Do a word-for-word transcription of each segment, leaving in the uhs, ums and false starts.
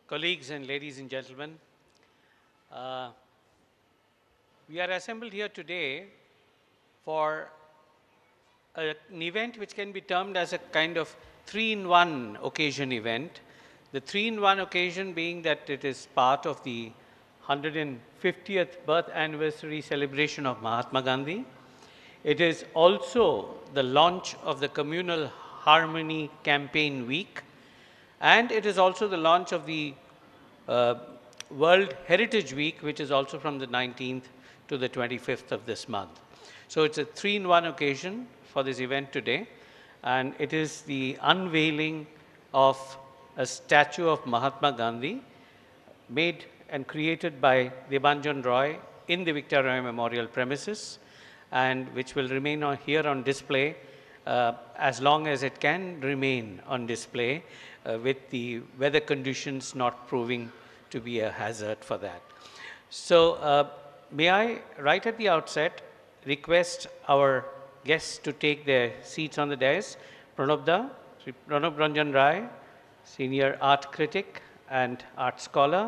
Colleagues and ladies and gentlemen, uh, we are assembled here today for a, an event which can be termed as a kind of three-in-one occasion event. The three-in-one occasion being that it is part of the one hundred fiftieth birth anniversary celebration of Mahatma Gandhi. It is also the launch of the Communal Harmony Campaign Week, and it is also the launch of the uh, World Heritage Week, which is also from the nineteenth to the twenty-fifth of this month. So it's a three-in-one occasion for this event today, and it is the unveiling of a statue of Mahatma Gandhi made and created by Debanjan Roy in the Victoria Memorial premises, and which will remain on, here on display uh, as long as it can remain on display, uh, with the weather conditions not proving to be a hazard for that. So uh, may I, right at the outset, request our guests to take their seats on the dais. Pranabda, Sri Pranab Ranjan Rai, senior art critic and art scholar.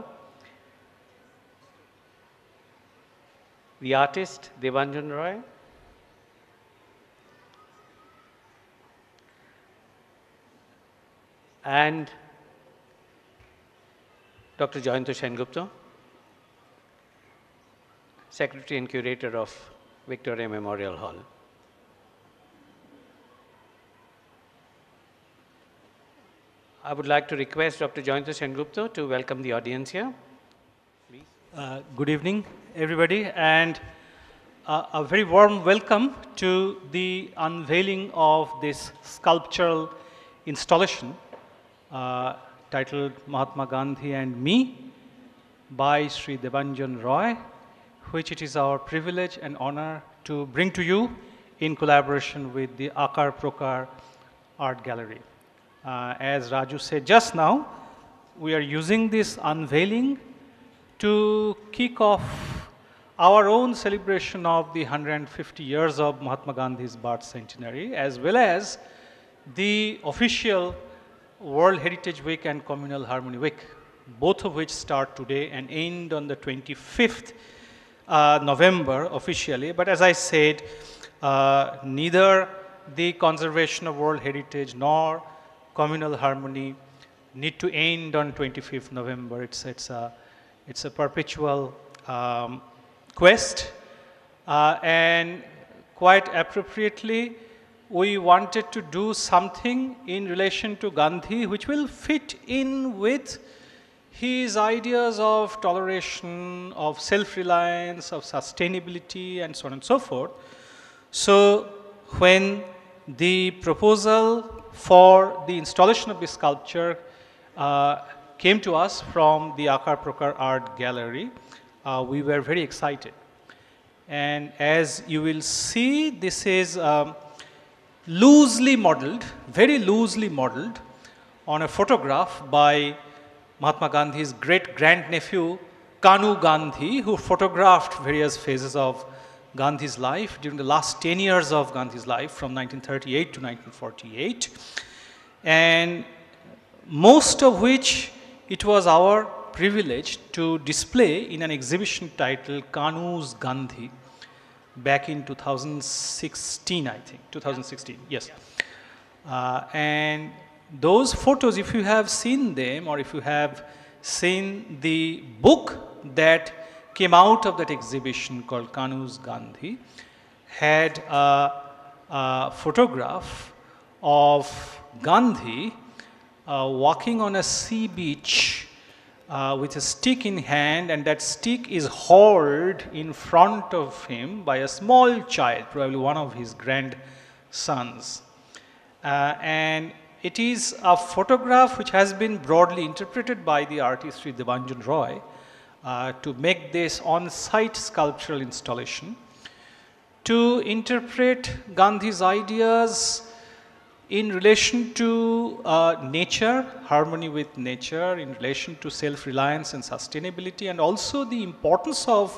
The artist, Debanjan Roy. And Doctor Jayanto Sengupta, Secretary and Curator of Victoria Memorial Hall. I would like to request Doctor Jayanto Sengupta to welcome the audience here. Please. Uh, good evening, everybody, and uh, a very warm welcome to the unveiling of this sculptural installation uh, titled Mahatma Gandhi and Me by Sri Debanjan Roy, which it is our privilege and honor to bring to you in collaboration with the Akar Prokar Art Gallery. Uh, as Raju said just now, we are using this unveiling to kick off our own celebration of the one hundred fifty years of Mahatma Gandhi's birth centenary, as well as the official World Heritage Week and Communal Harmony Week, both of which start today and end on the twenty-fifth uh, November officially. But as I said, uh, neither the conservation of World Heritage nor communal harmony need to end on twenty-fifth November. It's, it's, a, it's a perpetual um, quest. Uh, and quite appropriately, we wanted to do something in relation to Gandhi which will fit in with his ideas of toleration, of self-reliance, of sustainability, and so on and so forth. So when the proposal for the installation of this sculpture uh, came to us from the Akar Prokar Art Gallery, uh, we were very excited. And as you will see, this is um, loosely modeled, very loosely modeled on a photograph by Mahatma Gandhi's great grandnephew Kanu Gandhi, who photographed various phases of Gandhi's life during the last ten years of Gandhi's life, from nineteen thirty-eight to nineteen forty-eight, and most of which it was our privilege to display in an exhibition titled Kanu's Gandhi back in two thousand sixteen, I think, two thousand sixteen, yes. Uh, and those photos, if you have seen them, or if you have seen the book that came out of that exhibition called Kanu's Gandhi, had a, a photograph of Gandhi uh, walking on a sea beach uh, with a stick in hand, and that stick is hauled in front of him by a small child, probably one of his grandsons. Uh, and it is a photograph which has been broadly interpreted by the artist Sri Debanjan Roy uh, to make this on-site sculptural installation, to interpret Gandhi's ideas in relation to uh, nature, harmony with nature, in relation to self-reliance and sustainability, and also the importance of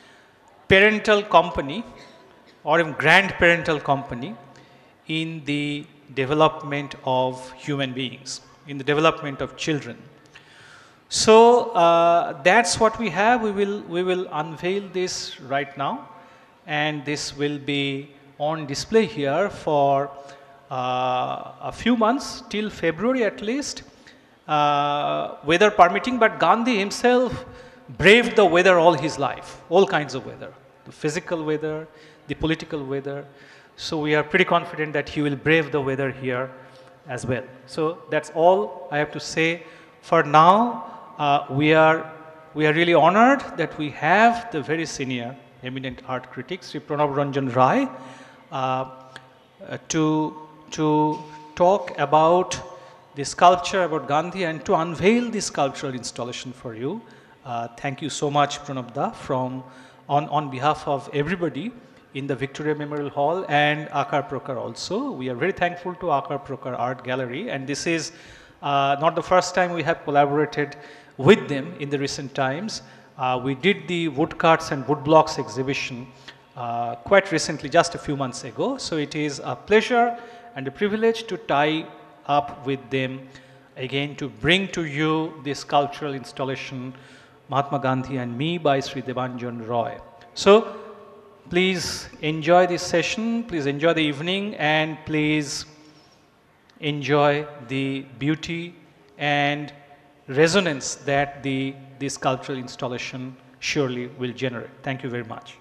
parental company or grandparental company in the development of human beings, in the development of children. So uh, that's what we have. We will, we will unveil this right now, and this will be on display here for uh, a few months, till February at least, uh, weather permitting. But Gandhi himself braved the weather all his life, all kinds of weather, the physical weather, the political weather. So we are pretty confident that he will brave the weather here as well. So that's all I have to say for now. Uh, we are we are really honored that we have the very senior eminent art critic Sri Pranab Ranjan Rai uh, uh, to to talk about the sculpture about Gandhi and to unveil this sculptural installation for you. Uh, thank you so much, Pranab Da, from on on behalf of everybody in the Victoria Memorial Hall and Akar Prokar also. We are very thankful to Akar Prokar Art Gallery, and this is uh, not the first time we have collaborated with them in the recent times. Uh, we did the woodcuts and woodblocks exhibition uh, quite recently, just a few months ago. So it is a pleasure and a privilege to tie up with them again to bring to you this cultural installation, Mahatma Gandhi and Me by Sri Debanjan Roy. So please enjoy this session, please enjoy the evening, and please enjoy the beauty and resonance that the, this cultural installation surely will generate. Thank you very much.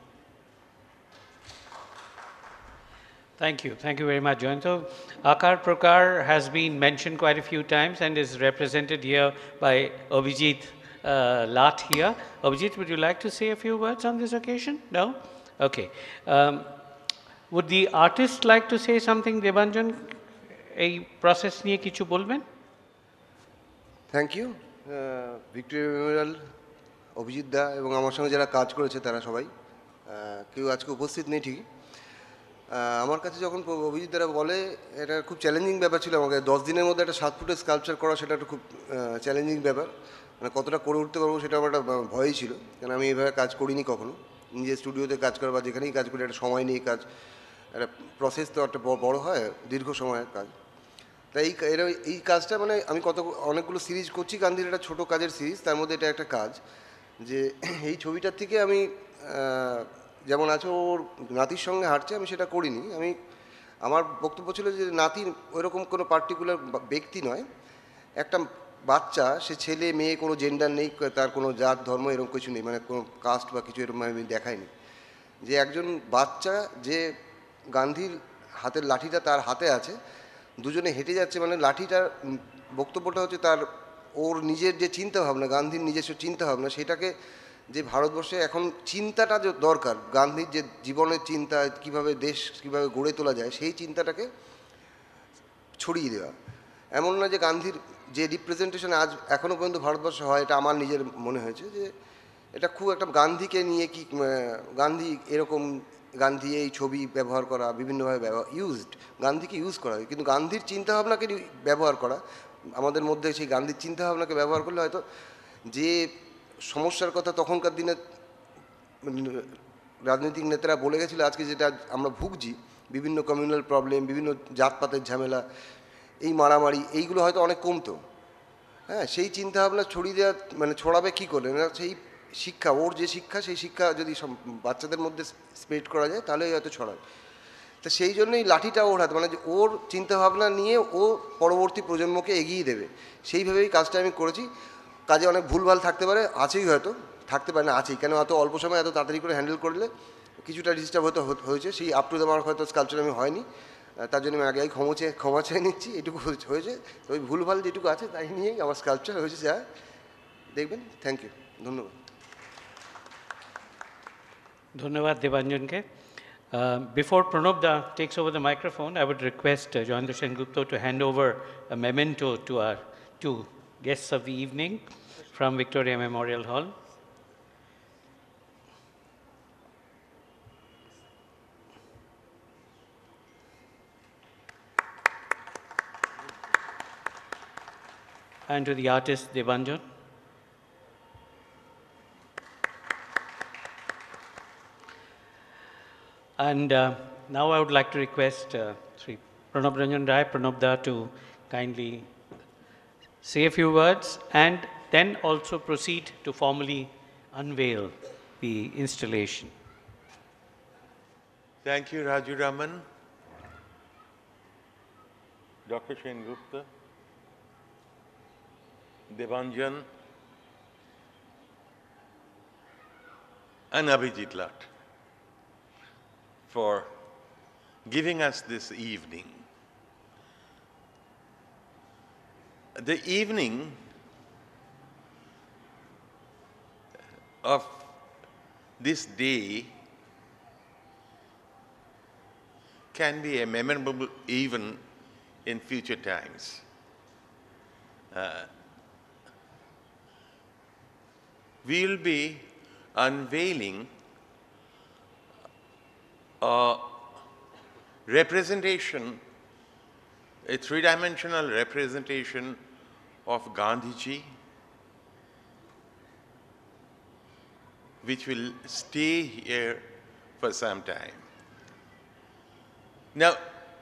Thank you. Thank you very much, Joyanto. Akar Prokar has been mentioned quite a few times and is represented here by Abhijit uh, Lat here. Abhijit, would you like to say a few words on this occasion? No? Okay. Um, would the artist like to say something, Debanjan? A process niye kichu bolben? Thank you Victoria Memorial Abhijit da এবং আমার সঙ্গে যারা কাজ করেছে তারা সবাই কেউ আজকে উপস্থিত নেই ঠিকই। আমার কাছে যখন অভিজিৎ দ্বারা বলে, এটা খুব চ্যালেঞ্জিং ব্যাপার ছিল আমাকে, দশ দিনের মধ্যে একটা সাত ফুটের স্কাল্পচার করা, সেটা একটা খুব চ্যালেঞ্জিং ব্যাপার। মানে কতটা করে উঠতে পারবো সেটা আমার একটা ভয়ই ছিল, কারণ আমি এইভাবে কাজ করিনি কখনো। নিজের স্টুডিওতে কাজ করা বা যেখানেই কাজ করি একটা সময় নিয়ে কাজ, একটা প্রসেস তো একটা বড় হয়, দীর্ঘ সময়ের কাজ। তাই এই এরা এই কাজটা মানে আমি কত অনেকগুলো সিরিজ করছি গান্ধীর, একটা ছোটো কাজের সিরিজ, তার মধ্যে এটা একটা কাজ। যে এই ছবিটার থেকে আমি যেমন আছে ওর নাতির সঙ্গে হাঁটছে, আমি সেটা করিনি। আমি আমার বক্তব্য ছিল যে নাতি ওইরকম কোনো পার্টিকুলার ব্যক্তি নয়, একটা বাচ্চা, সে ছেলে মেয়ে কোনো জেন্ডার নেই, তার কোনো জাত ধর্ম এরকম কিছু নেই, মানে কোনো কাস্ট বা কিছু এরকম আমি দেখাইনি। যে একজন বাচ্চা, যে গান্ধীর হাতের লাঠিটা তার হাতে আছে, দুজনে হেঁটে যাচ্ছে, মানে লাঠিটার বক্তব্যটা হচ্ছে তার ওর নিজের যে চিন্তাভাবনা, গান্ধীর নিজস্ব চিন্তাভাবনা, সেটাকে যে ভারতবর্ষে এখন চিন্তাটা যে দরকার, গান্ধীর যে জীবনের চিন্তা, কিভাবে দেশ কিভাবে গড়ে তোলা যায়, সেই চিন্তাটাকে ছড়িয়ে দেওয়া। এমন না যে গান্ধীর যে রিপ্রেজেন্টেশন আজ এখনও পর্যন্ত ভারতবর্ষে হয়, এটা আমার নিজের মনে হয়েছে যে এটা খুব একটা গান্ধীকে নিয়ে কি, গান্ধী এরকম, গান্ধী এই ছবি ব্যবহার করা, বিভিন্নভাবে ব্যবহার ইউজড, গান্ধীকে ইউজ করা, কিন্তু গান্ধীর চিন্তাভাবনাকে ব্যবহার করা, আমাদের মধ্যে সেই গান্ধীর চিন্তাভাবনাকে ব্যবহার করলে হয়তো যে সমস্যার কথা তখনকার দিনে রাজনৈতিক নেতারা বলে গেছিলো, আজকে যেটা আমরা ভুগছি, বিভিন্ন কমিউনাল প্রবলেম, বিভিন্ন জাতপাতের ঝামেলা, এই মারামারি, এইগুলো হয়তো অনেক কমতো। হ্যাঁ, সেই চিন্তাভাবনা ছড়িয়ে দেওয়া, মানে ছড়াবে কী করে না, সেই শিক্ষা, ওর যে শিক্ষা, সেই শিক্ষা যদি বাচ্চাদের মধ্যে স্প্রেড করা যায় তাহলেই হয়তো ছড়াবে। তো সেই জন্যই লাঠিটা ওর হাতে, মানে যে ওর চিন্তাভাবনা নিয়ে ও পরবর্তী প্রজন্মকে এগিয়ে দেবে, সেইভাবেই কাজটা আমি করেছি। কাজে অনেক ভুলভাল থাকতে পারে, আছেই হয়তো, থাকতে পারে না, আছেই, কেন এত অল্প সময় এত তাড়াতাড়ি করে হ্যান্ডেল করলে কিছুটা ডিস্টার্ব হয়তো হয়েছে, সেই আপ টু দ্য মার্ক হয়তো স্কাল্পচার আমি হয়নি, তার জন্য আমি আগে ক্ষমা চেয়ে ক্ষমা চেয়ে নিচ্ছি, এটুকু হয়েছে। তো ওই ভুলভাল যেটুকু আছে তাই নিয়েই আমার স্কাল্পচার হয়েছে, যা দেখবেন। থ্যাংক ইউ, ধন্যবাদ। ধন্যবাদ দেবাঞ্জনকে। Uh, before Pranab Da takes over the microphone, I would request uh, Joyendra Sengupta to hand over a memento to our two guests of the evening from Victoria Memorial Hall. And to the artist Debanjan. And uh, now I would like to request uh, Sri Pranab Ranjan Rai, Pranab Da, to kindly say a few words and then also proceed to formally unveil the installation. Thank you, Raju Raman. Doctor Shen Gupta, Devanjan, and Abhijit Lat for giving us this evening. The evening of this day can be a memorable even in future times. Uh, we will be unveiling a representation, a three-dimensional representation of Gandhiji, which will stay here for some time. Now,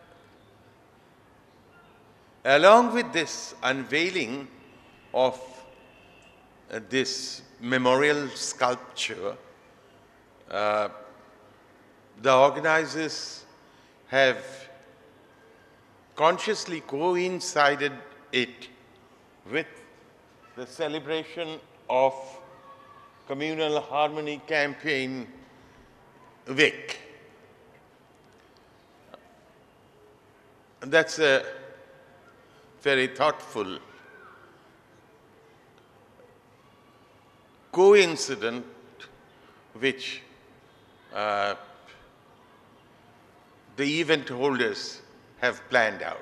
along with this unveiling of uh, this memorial sculpture, uh, the organizers have consciously coincided it with the celebration of Communal Harmony Campaign Week. That's a very thoughtful coincidence which uh, the event holders have planned out.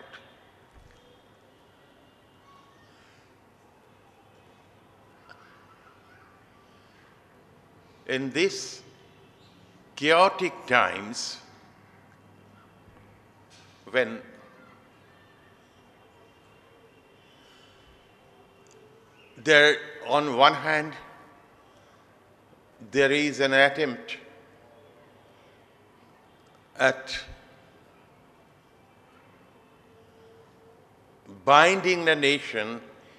In these chaotic times, when there, on one hand, there is an attempt at binding the nation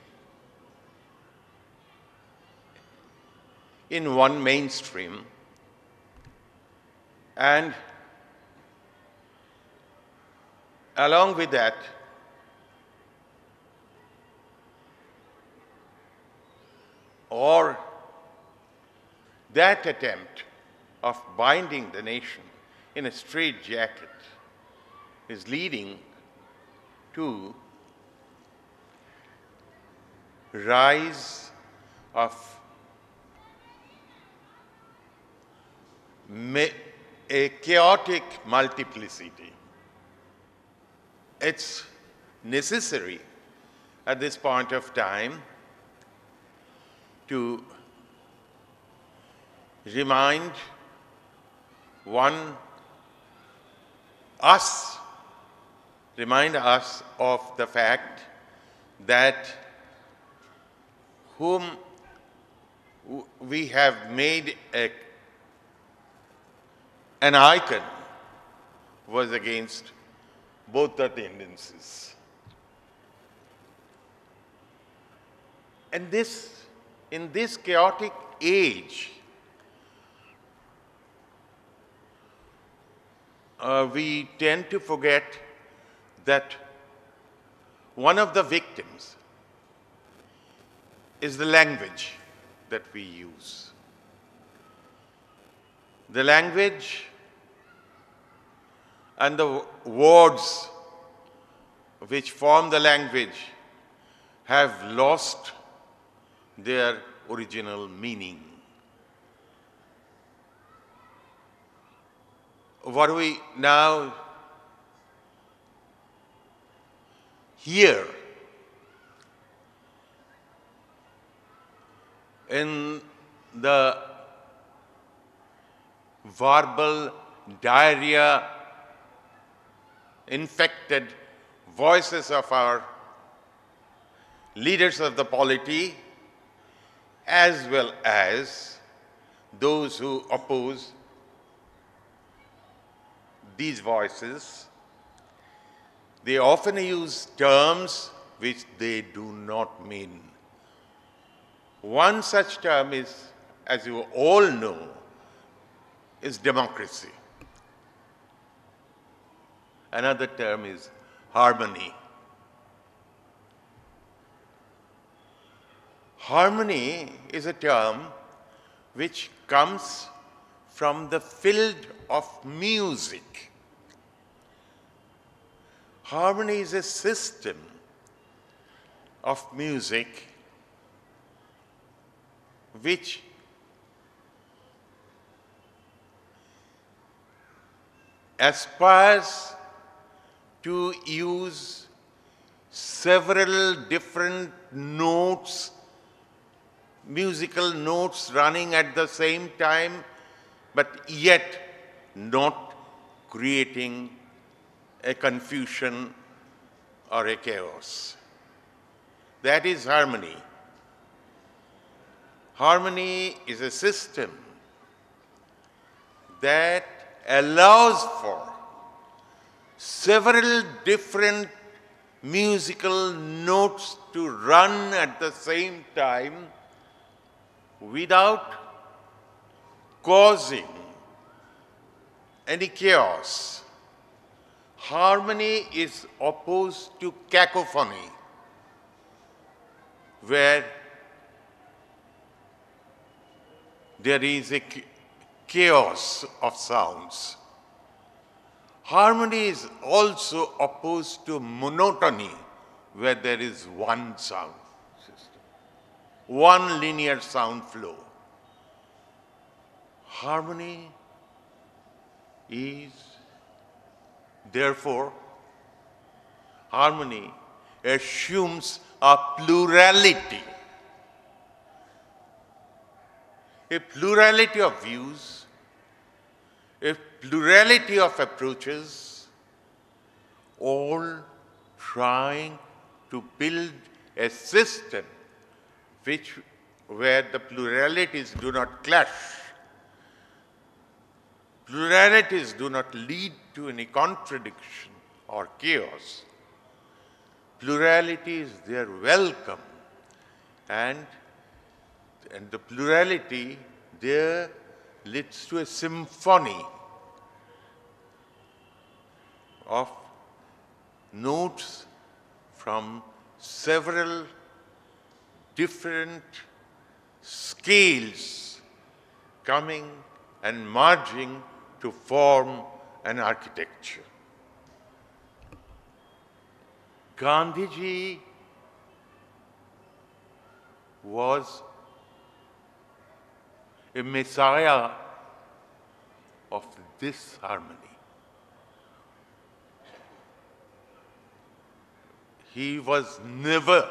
in one mainstream, and along with that, or that attempt of binding the nation in a straitjacket is leading to rise of a chaotic multiplicity. It's necessary at this point of time to remind one, us, remind us of the fact that whom we have made a, an icon was against both the tendencies. And this, in this chaotic age, uh, we tend to forget that one of the victims is the language that we use. The language and the words which form the language have lost their original meaning. What we now hear in the verbal diarrhea infected voices of our leaders of the polity, as well as those who oppose these voices, they often use terms which they do not mean. One such term is, as you all know, is democracy. Another term is harmony. Harmony is a term which comes from the field of music. Harmony is a system of music which aspires to use several different notes, musical notes running at the same time, but yet not creating a confusion or a chaos. That is harmony. Harmony is a system that allows for several different musical notes to run at the same time without causing any chaos. Harmony is opposed to cacophony, where there is a chaos of sounds. Harmony is also opposed to monotony, where there is one sound system, one linear sound flow. Harmony is, therefore, harmony assumes a plurality, a plurality of views, a plurality of approaches, all trying to build a system which, where the pluralities do not clash, pluralities do not lead to any contradiction or chaos. Plurality is their welcome, and, and the plurality there leads to a symphony of notes from several different scales coming and merging to form an architecture. Gandhiji was a messiah of this harmony. He was never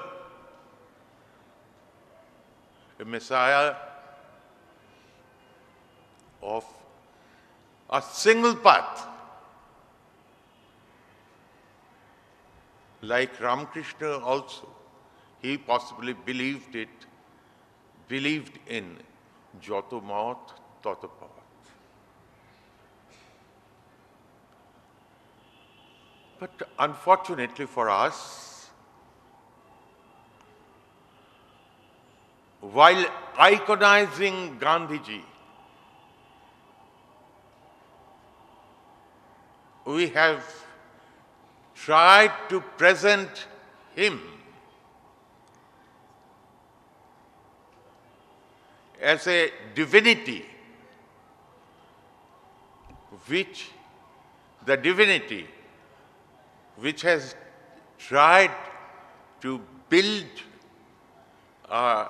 a messiah of a single path. Like Ramakrishna also, he possibly believed it, believed in Joto Mat, Toto Path. But unfortunately for us, while iconizing Gandhiji, we have tried to present him as a divinity, which the divinity which has tried to build a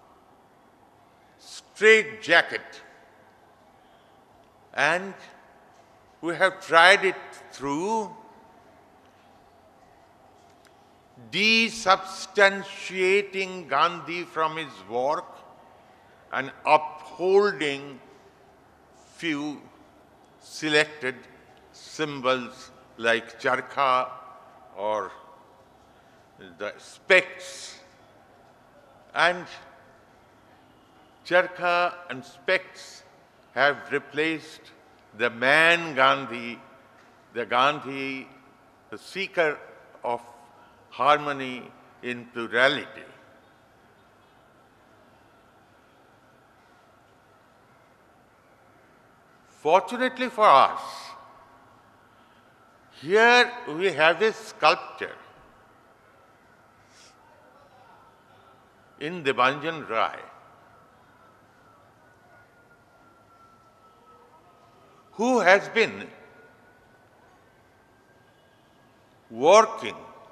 straight jacket, and we have tried it through desubstantiating Gandhi from his work and upholding few selected symbols like charkha or the specks. And charkha and specks have replaced the man Gandhi, the Gandhi, the seeker of harmony in plurality. Fortunately for us, here we have a sculpture in Debanjan Rai, who has been working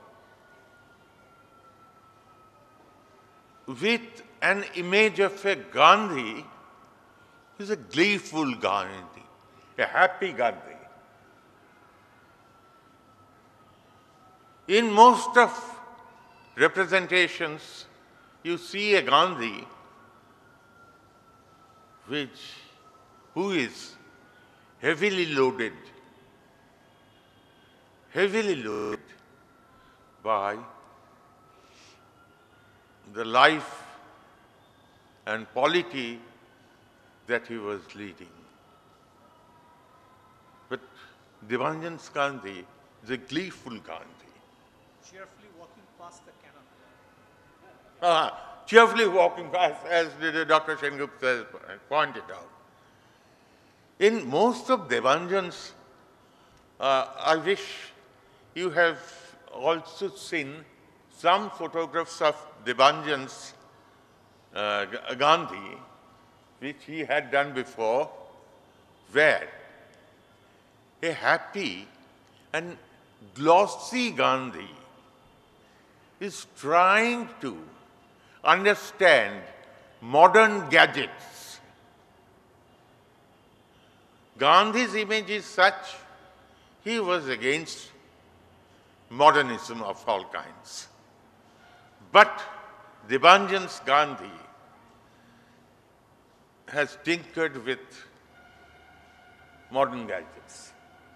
with an image of a Gandhi who is a gleeful Gandhi, a happy Gandhi. In most of representations, you see a Gandhi which, who is heavily loaded, heavily loaded by the life and polity that he was leading. But Debanjan's Gandhi is a gleeful Gandhi. Cheerfully walking past the cannon. Uh, cheerfully walking past, as Doctor Sengupta pointed out. In most of Debanjan's, uh, I wish you have also seen some photographs of Debanjan's uh, Gandhi, which he had done before, where a happy and glossy Gandhi is trying to understand modern gadgets. Gandhi's image is such, he was against modernism of all kinds. But Debanjan's Gandhi has tinkered with modern gadgets.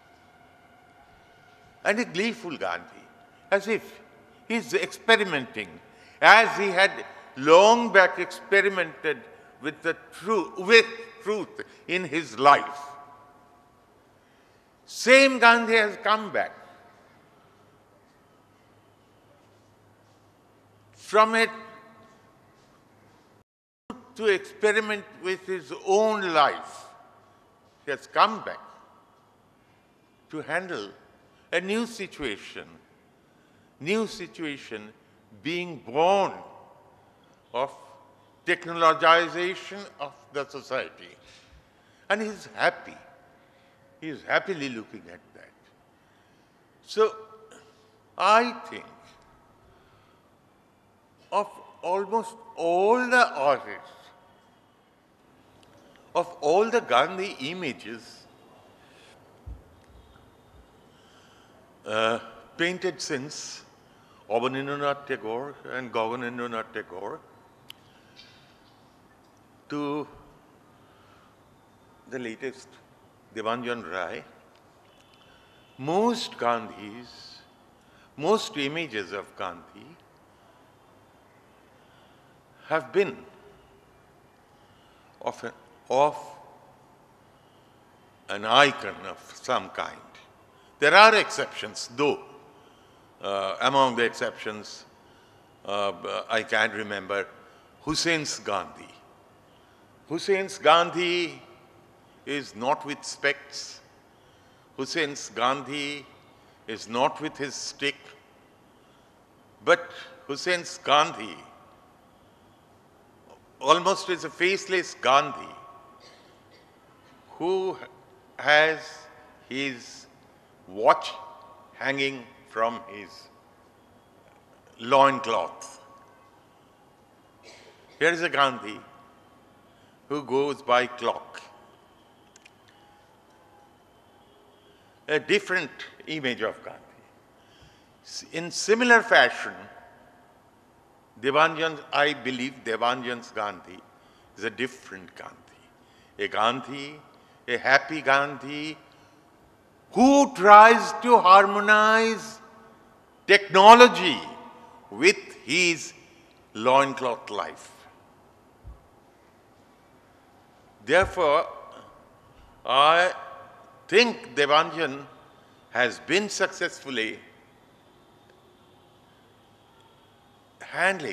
And a gleeful Gandhi, as if he's experimenting, as he had long back experimented with the truth, with truth in his life. Same Gandhi has come back from it to experiment with his own life. He has come back to handle a new situation, new situation being born of technologization of the society. And he's happy. He is happily looking at that. So I think of almost all the artists, of all the Gandhi images uh, painted since Abanindranath Tagore and Gaganendranath Tagore to the latest Debanjan Rai, most Gandhis, most images of Gandhi have been of an, of an icon of some kind. There are exceptions, though. Uh, among the exceptions, uh, I can remember Hussein's Gandhi. Hussein's Gandhi is not with specs. Hussein's Gandhi is not with his stick. But Hussein's Gandhi almost is a faceless Gandhi who has his watch hanging from his loincloth. Here is a Gandhi who goes by clock. A different image of Gandhi. In similar fashion, Debanjan, I believe Debanjan's Gandhi is a different Gandhi. A Gandhi, a happy Gandhi, who tries to harmonize technology with his loincloth life. Therefore, I think Debanjan has been successfully handling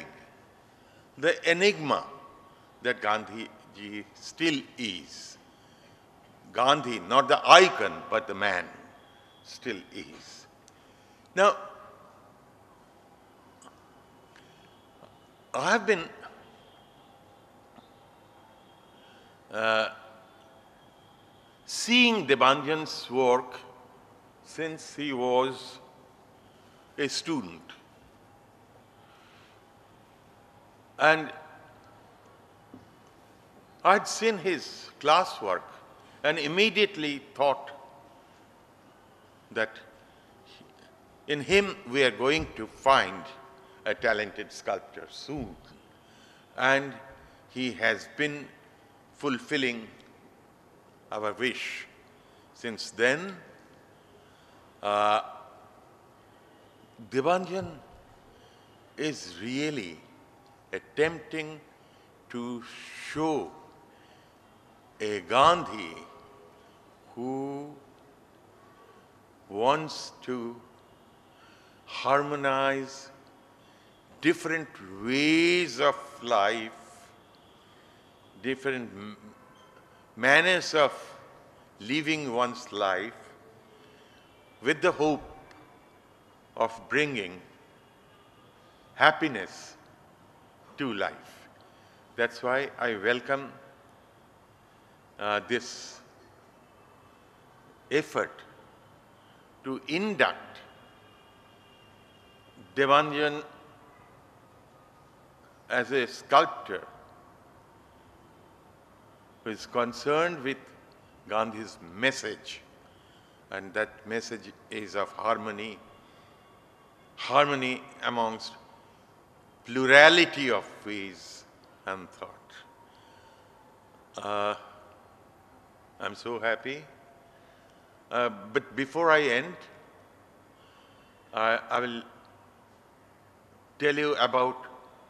the enigma that Gandhi ji still is. Gandhi, not the icon, but the man, still is. Now, I have been uh, seeing Debanjan's work since he was a student. And I'd seen his classwork and immediately thought that in him we are going to find a talented sculptor soon. And he has been fulfilling our wish. Since then, uh, Debanjan is really attempting to show a Gandhi who wants to harmonize different ways of life, different manners of living one's life, with the hope of bringing happiness to life. That's why I welcome uh, this effort to induct Debanjan as a sculptor who is concerned with Gandhi's message, and that message is of harmony, harmony amongst plurality of ways and thought. Uh, I'm so happy. Uh, but before I end, I, I will tell you about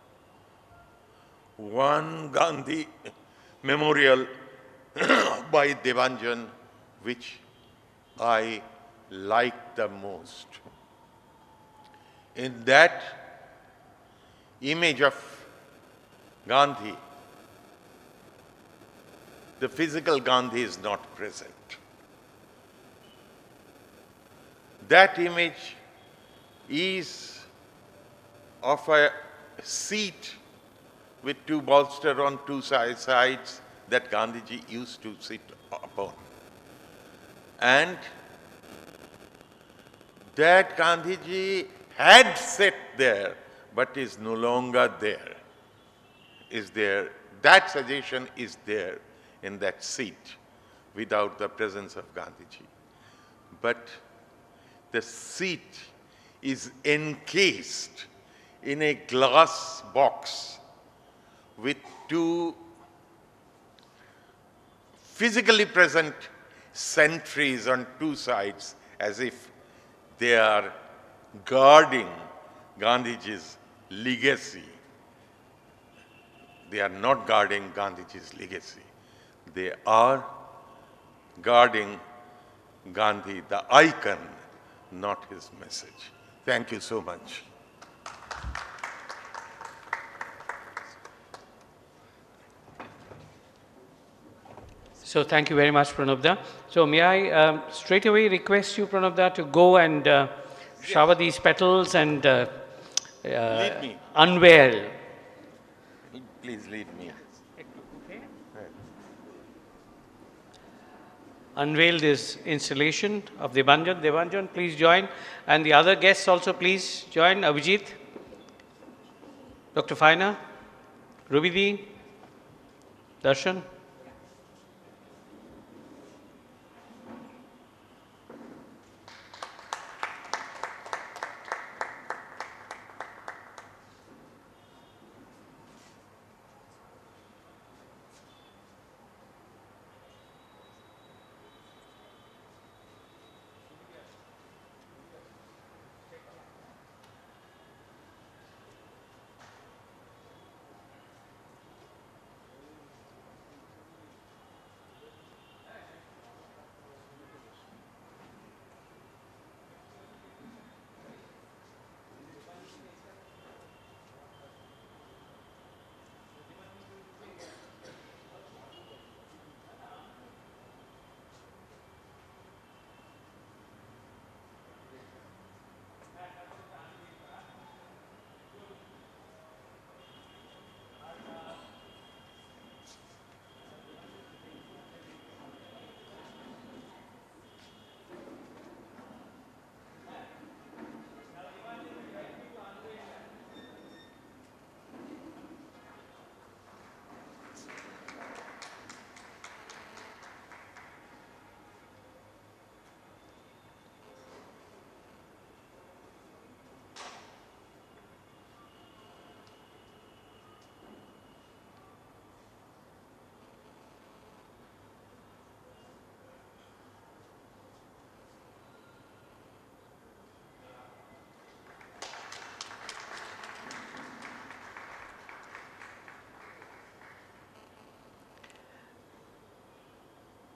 one Gandhi memorial by Debanjan which I like the most. In that image of Gandhi, the physical Gandhi is not present. That image is of a seat with two bolsters on two sides that Gandhiji used to sit upon. And that Gandhiji had sat there, but is no longer there. Is there, that suggestion is there in that seat without the presence of Gandhiji. But the seat is encased in a glass box with two physically present sentries on two sides, as if they are guarding Gandhiji's legacy. They are not guarding Gandhiji's legacy. They are guarding Gandhi, the icon, not his message. Thank you so much. So thank you very much, Pranabda. So may I um, straight away request you, Pranabda, to go and uh, shower these petals and uh, uh, Lead me. unveil. Please lead me. Unveil this installation of Debanjan. Debanjan, please join. And the other guests also please join. Abhijit, Doctor Faina, Rubidi, Darshan.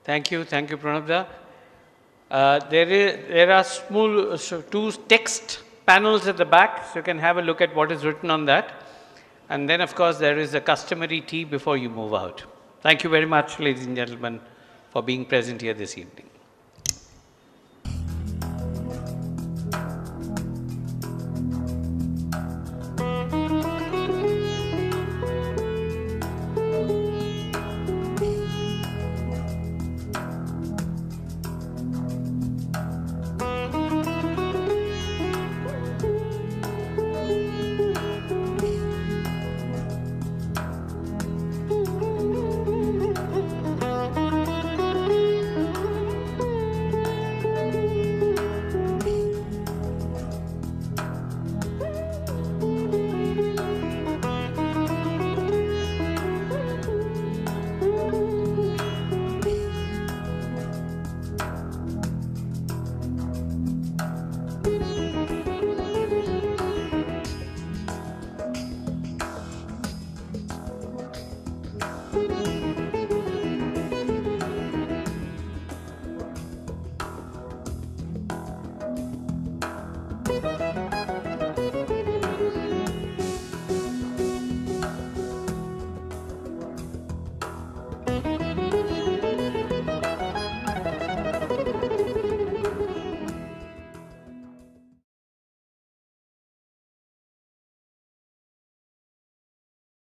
Thank you, thank you, Pranabda. Uh, there, is, there are small, so two text panels at the back, so you can have a look at what is written on that. And then, of course, there is a customary tea before you move out. Thank you very much, ladies and gentlemen, for being present here this evening.